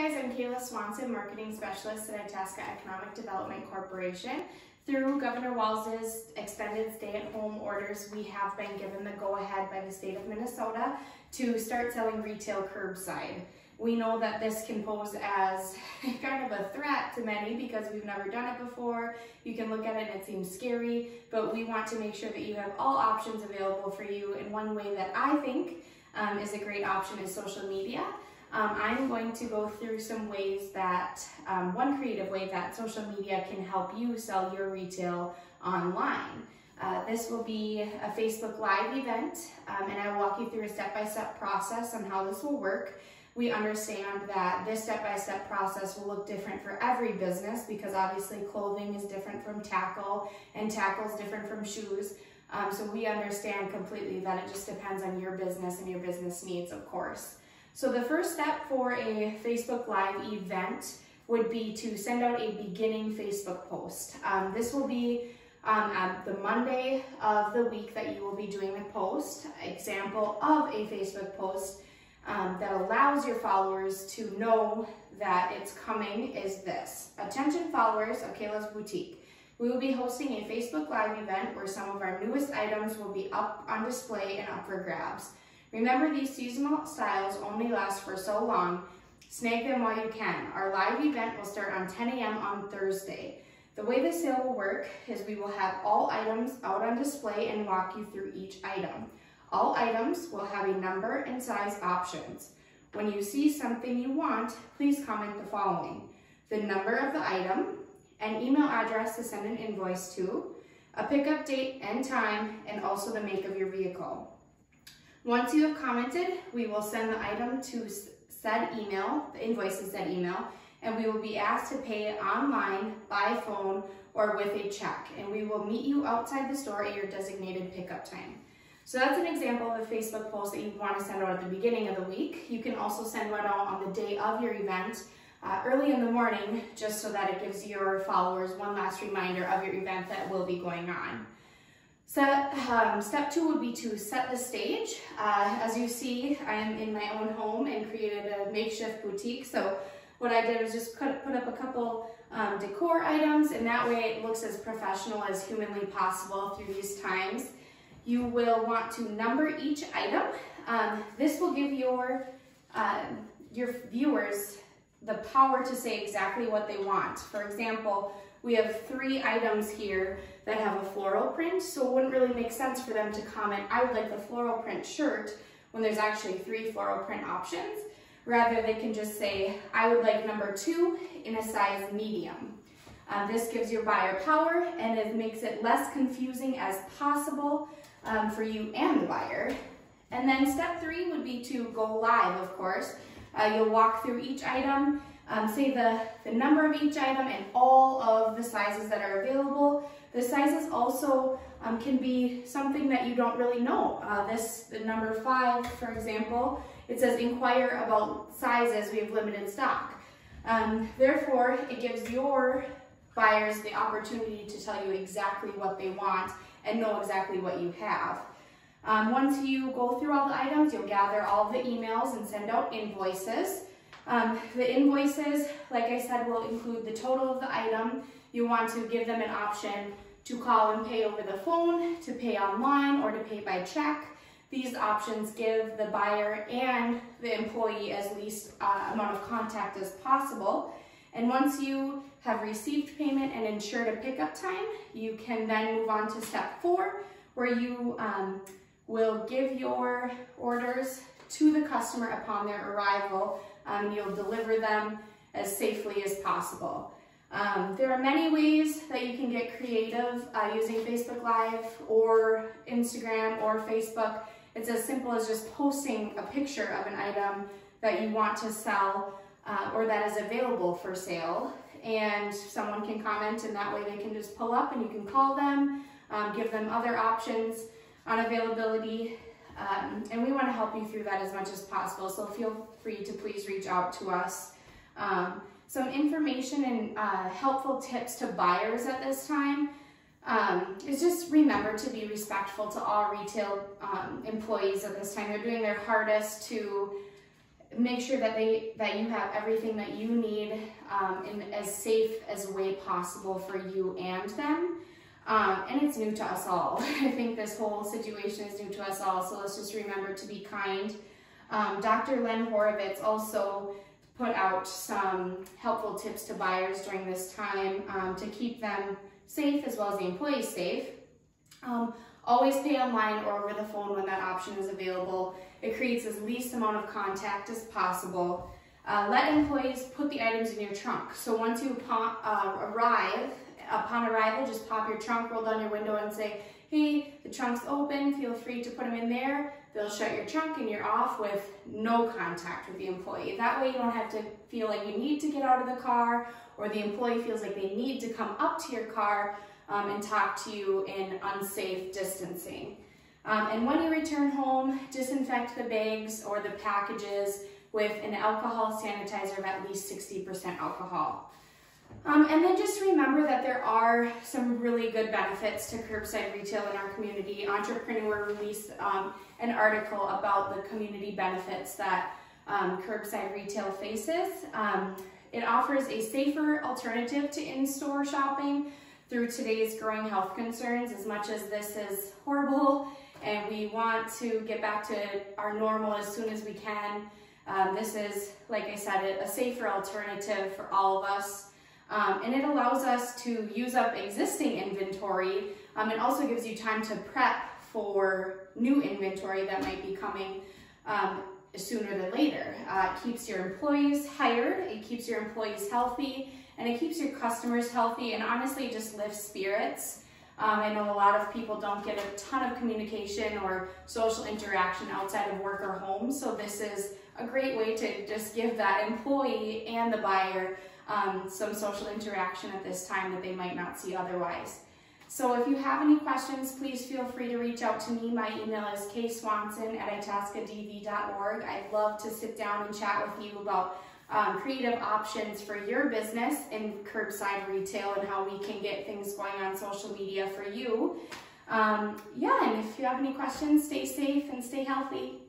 guys, I'm Kayla Swanson, Marketing Specialist at Itasca Economic Development Corporation. Through Governor Walz's extended stay-at-home orders, we have been given the go-ahead by the state of Minnesota to start selling retail curbside. We know that this can pose as kind of a threat to many because we've never done it before. You can look at it and it seems scary, but we want to make sure that you have all options available for you. And one way that I think is a great option is social media. I'm going to go through some ways that, one creative way that social media can help you sell your retail online. This will be a Facebook Live event, and I'll walk you through a step-by-step process on how this will work. We understand that this step-by-step process will look different for every business because obviously clothing is different from tackle and tackle is different from shoes. So we understand completely that it just depends on your business and your business needs, of course. So the first step for a Facebook Live event would be to send out a beginning Facebook post. This will be the Monday of the week that you will be doing the post. Example of a Facebook post that allows your followers to know that it's coming is this. Attention followers of Kayla's Boutique. We will be hosting a Facebook Live event where some of our newest items will be up on display and up for grabs. Remember, these seasonal styles only last for so long. Snag them while you can. Our live event will start on 10 a.m. on Thursday. The way the sale will work is we will have all items out on display and walk you through each item. All items will have a number and size options. When you see something you want, please comment the following: the number of the item, an email address to send an invoice to, a pickup date and time, and also the make of your vehicle. Once you have commented, we will send the item to said email, the invoice is said email, and we will be asked to pay it online, by phone, or with a check. And we will meet you outside the store at your designated pickup time. So that's an example of a Facebook post that you want to send out at the beginning of the week. You can also send one out on the day of your event, early in the morning, just so that it gives your followers one last reminder of your event that will be going on. Step 2 would be to set the stage. As you see, I am in my own home and created a makeshift boutique. So what I did was just put up a couple decor items, and that way it looks as professional as humanly possible through these times. You will want to number each item. This will give your viewers the power to say exactly what they want. For example, we have 3 items here that have a floral print, so it wouldn't really make sense for them to comment, I would like the floral print shirt, when there's actually 3 floral print options. Rather, they can just say, I would like number 2 in a size medium. This gives your buyer power, and it makes it less confusing as possible for you and the buyer. And then step 3 would be to go live, of course. You'll walk through each item, say the number of each item and all of the sizes that are available. The sizes also can be something that you don't really know. The number 5, for example, it says inquire about sizes, we have limited stock. Therefore, it gives your buyers the opportunity to tell you exactly what they want and know exactly what you have. Once you go through all the items, you'll gather all the emails and send out invoices. The invoices, like I said, will include the total of the item. You want to give them an option to call and pay over the phone, to pay online, or to pay by check. These options give the buyer and the employee as least amount of contact as possible. And once you have received payment and ensured a pickup time, you can then move on to step 4, where you will give your orders to the customer upon their arrival, and you'll deliver them as safely as possible. There are many ways that you can get creative using Facebook Live or Instagram or Facebook. It's as simple as just posting a picture of an item that you want to sell or that is available for sale, and someone can comment, and that way they can just pull up and you can call them, give them other options on availability, and we want to help you through that as much as possible, so feel free to please reach out to us. Some information and helpful tips to buyers at this time is just remember to be respectful to all retail employees at this time. They're doing their hardest to make sure that you have everything that you need in as safe as a way possible for you and them. And it's new to us all. I think this whole situation is new to us all, so let's just remember to be kind. Dr. Len Horowitz also put out some helpful tips to buyers during this time to keep them safe as well as the employees safe. Always pay online or over the phone when that option is available. It creates as least amount of contact as possible. Let employees put the items in your trunk. So once you upon arrival, just pop your trunk, roll down your window and say, hey, the trunk's open, feel free to put them in there. They'll shut your trunk and you're off with no contact with the employee. That way you don't have to feel like you need to get out of the car, or the employee feels like they need to come up to your car and talk to you in unsafe distancing. And when you return home, disinfect the bags or the packages with an alcohol sanitizer of at least 60% alcohol. And then just remember that there are some really good benefits to curbside retail in our community. Entrepreneur released an article about the community benefits that curbside retail faces. It offers a safer alternative to in-store shopping through today's growing health concerns. As much as this is horrible and we want to get back to our normal as soon as we can, this is, like I said, a safer alternative for all of us. And it allows us to use up existing inventory. It also gives you time to prep for new inventory that might be coming sooner than later. It keeps your employees hired, it keeps your employees healthy, and it keeps your customers healthy, and honestly it just lifts spirits. I know a lot of people don't get a ton of communication or social interaction outside of work or home, so this is a great way to just give that employee and the buyer some social interaction at this time that they might not see otherwise. So if you have any questions, please feel free to reach out to me. My email is kswanson@itascadv.org. I'd love to sit down and chat with you about creative options for your business in curbside retail and how we can get things going on social media for you. Yeah, and if you have any questions, stay safe and stay healthy.